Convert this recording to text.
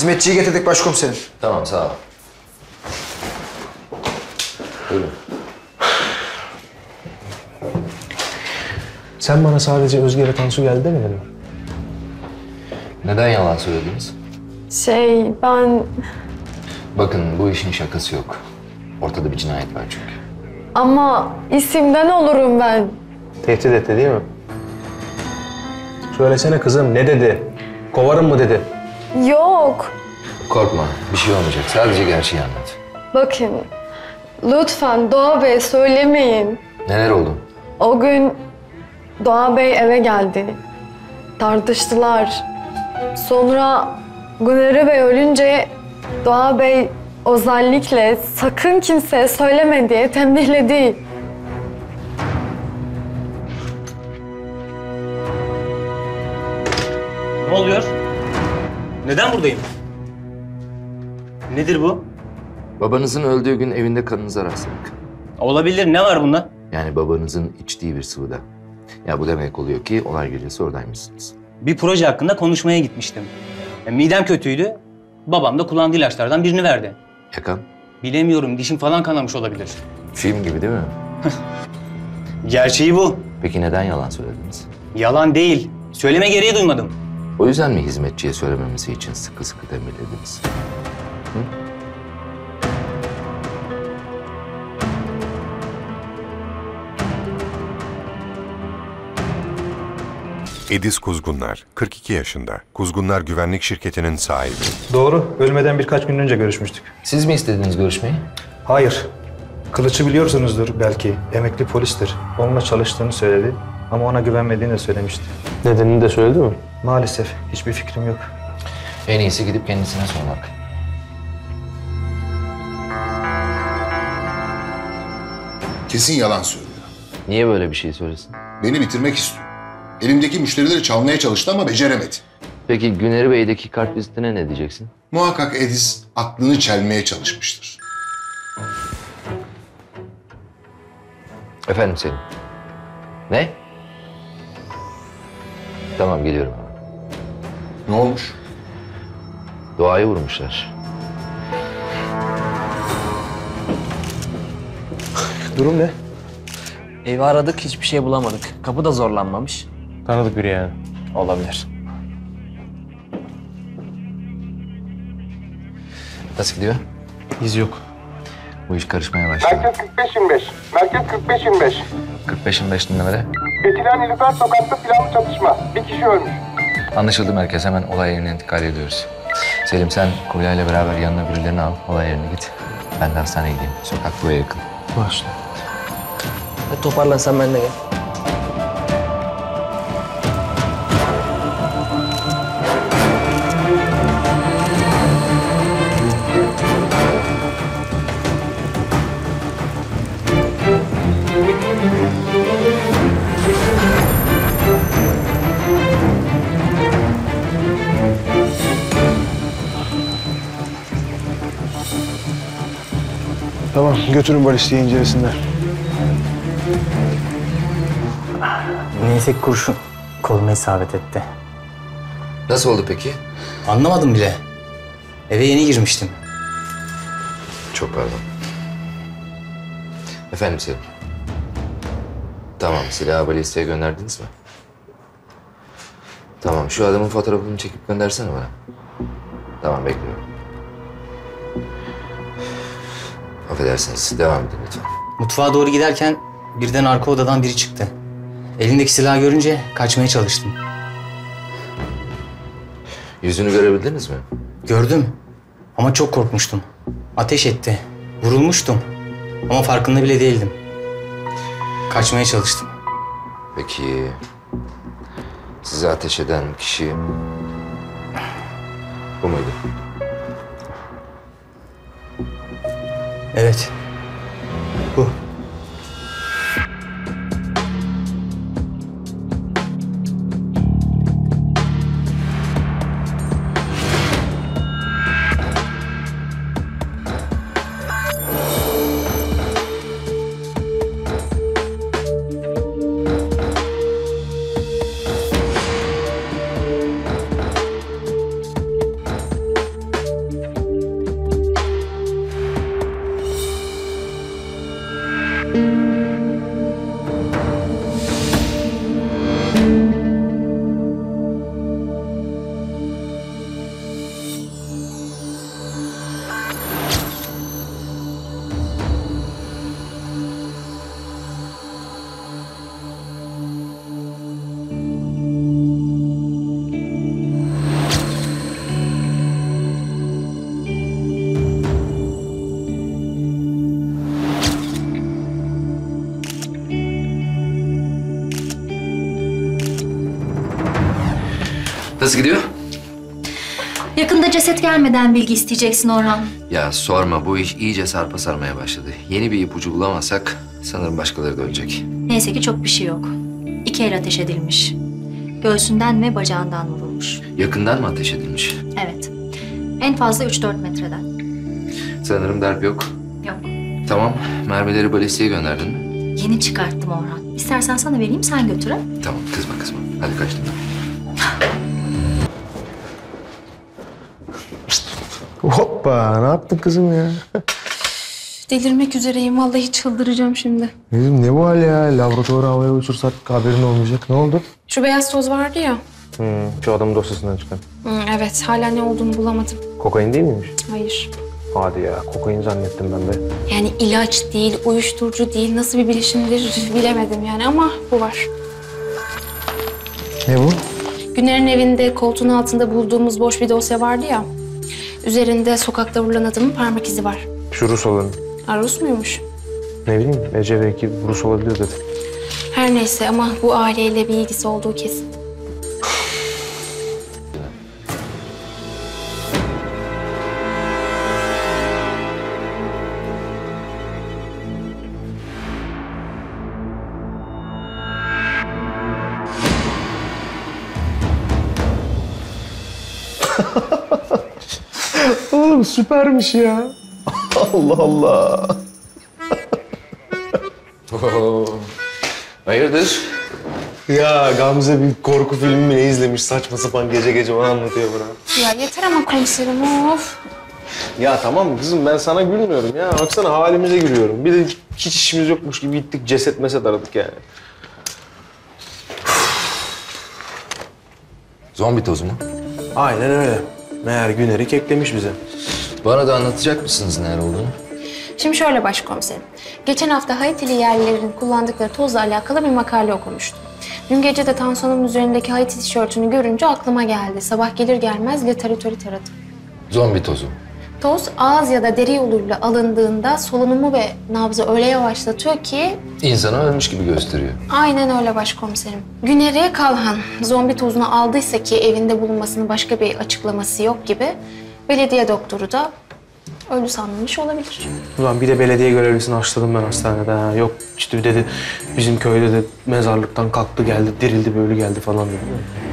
Hizmetçiyi getirdik başkomiserim. Tamam, sağ ol. Buyurun. Sen bana sadece Özge ve Tansu geldi demedin mi? Neden yalan söylediniz? Ben... Bakın, bu işin şakası yok. Ortada bir cinayet var çünkü. Ama isimden olurum ben. Tehdit etti değil mi? Söylesene kızım, ne dedi? Kovarım mı dedi? Yok. Korkma, bir şey olmayacak. Sadece gerçeği anlat. Bakın, lütfen Doğa Bey söylemeyin. Neler oldu? O gün Doğa Bey eve geldi. Tartıştılar. Sonra Güneri Bey ölünce Doğa Bey özellikle sakın kimseye söyleme diye tembihledi. Ne oluyor? Neden buradayım? Nedir bu? Babanızın öldüğü gün evinde kanınıza rastladık. Olabilir. Ne var bunda? Yani babanızın içtiği bir sıvıda. Ya bu demek oluyor ki olay gecesi oradaymışsınız. Bir proje hakkında konuşmaya gitmiştim. Midem kötüydü. Babam da kullandığı ilaçlardan birini verdi. Yakan? Bilemiyorum. Dişim falan kanamış olabilir. Film gibi değil mi? Gerçeği bu. Peki neden yalan söylediniz? Yalan değil. Söyleme gereği duymadım. O yüzden mi hizmetçiye söylememesi için sıkı sıkı tembihlediniz? Ediz Kuzgunlar, 42 yaşında. Kuzgunlar Güvenlik Şirketi'nin sahibi. Doğru, ölmeden birkaç gün önce görüşmüştük. Siz mi istediniz görüşmeyi? Hayır. Kılıç'ı biliyorsunuzdur belki. Emekli polistir. Onunla çalıştığını söyledi. Ama ona güvenmediğini de söylemişti. Nedenini de söyledi mi? Maalesef. Hiçbir fikrim yok. En iyisi gidip kendisine sormak. Kesin yalan söylüyor. Niye böyle bir şey söylesin? Beni bitirmek istiyor. Elimdeki müşterileri çalmaya çalıştı ama beceremedi. Peki Güneri Bey'deki kart vizitine ne diyeceksin? Muhakkak Ediz aklını çelmeye çalışmıştır. Efendim Selim. Ne? Tamam geliyorum. Ne olmuş? Doğayı vurmuşlar. Durum ne? Evi aradık, hiçbir şey bulamadık. Kapı da zorlanmamış. Tanıdık biri yani. Olabilir. Nasıl gidiyor? İz yok. Bu iş karışmaya başladı. Merkez 45-25. Merkez 45-25. 45-25 dinlemede. Fethiler Nilüfer Sokak'ta planlı çatışma. Bir kişi ölmüş. Anlaşıldı merkez. Hemen olay yerine intikal ediyoruz. Selim sen Kulya'yla beraber yanına birilerini al. Olay yerine git. Ben de hastaneye gideyim. Sokak buraya yakın. Başla. Toparlan sen benimle gel. Tamam, götürün balistiği incelesinler. Neyse kurşun koluma isabet etti. Nasıl oldu peki? Anlamadım bile. Eve yeni girmiştim. Çok pardon. Efendim Selim. Tamam, silahı balisteye gönderdiniz mi? Tamam, şu adamın fotoğrafını çekip göndersene bana. Tamam, bekliyorum. Affedersiniz, devam edin lütfen. Mutfağa doğru giderken birden arka odadan biri çıktı. Elindeki silahı görünce kaçmaya çalıştım. Yüzünü görebildiniz mi? Gördüm ama çok korkmuştum. Ateş etti. Vurulmuştum ama farkında bile değildim. Kaçmaya çalıştım. Peki, size ateş eden kişi bu muydu? Evet. Bu. Nasıl gidiyor? Yakında ceset gelmeden bilgi isteyeceksin Orhan. Ya sorma, bu iş iyice sarpa sarmaya başladı. Yeni bir ipucu bulamazsak sanırım başkaları da ölecek. Neyse ki çok bir şey yok. 2 el ateş edilmiş. Göğsünden ve bacağından vurulmuş. Yakından mı ateş edilmiş? Evet. En fazla 3-4 metreden. Sanırım darp yok. Yok. Tamam, mermileri balistiğe gönderdin mi? Yeni çıkarttım Orhan. İstersen sana vereyim, sen götür ha. Tamam, kızma. Hadi kaçtım ben. Hoppa, ne yaptın kızım ya? Delirmek üzereyim. Vallahi çıldıracağım şimdi. Kızım ne bu hal ya? Laboratuvarı havaya uçursak haberin olmayacak. Ne oldu? Şu beyaz toz vardı ya. Şu adamın dosyasından çıkan. Evet. Hala ne olduğunu bulamadım. Kokain değil miymiş? Hayır. Hadi ya, kokain zannettim ben de. Yani ilaç değil, uyuşturucu değil. Nasıl bir bilişimdir bilemedim yani ama bu var. Ne bu? Güner'in evinde koltuğun altında bulduğumuz boş bir dosya vardı ya. Üzerinde sokakta vurulan adamın parmak izi var. Şu Rus olanı. Ha, Rus muymuş? Ne bileyim, Ece belki Rus olabilir dedi. Her neyse ama bu aileyle bir ilgisi olduğu kesin. Oğlum süpermiş ya. Allah Allah. Hayırdır? Ya Gamze bir korku filmi mi ne izlemiş saçma sapan gece gece onu anlatıyor bana. Ya yeter ama komiserim of. Ya tamam kızım ben sana gülmüyorum ya. Baksana halimize gülüyorum. Bir de hiç işimiz yokmuş gibi gittik ceset meset aradık yani. Zombi tozu mu? Aynen öyle. Meğer Güner'i keklemiş bize. Bana da anlatacak mısınız neler olduğunu? Şimdi şöyle başkomiserim. Geçen hafta Haitili yerlilerin kullandıkları tozla alakalı bir makale okumuştum. Dün gece de Tansu'nun üzerindeki Haiti tişörtünü görünce aklıma geldi. Sabah gelir gelmez literatürü taradım. Zombi tozu. Toz ağız ya da deri yoluyla alındığında solunumu ve nabzı öyle yavaşlatıyor ki... İnsanı ölmüş gibi gösteriyor. Aynen öyle başkomiserim. Güner'i Kalhan zombi tozunu aldıysa ki evinde bulunmasının başka bir açıklaması yok gibi... belediye doktoru da ölü sanılmış olabilir. Ulan bir de belediye görevlisini haşladım ben hastanede ha. Yok işte dedi bizim köyde de mezarlıktan kalktı geldi, dirildi böyle geldi falan dedi.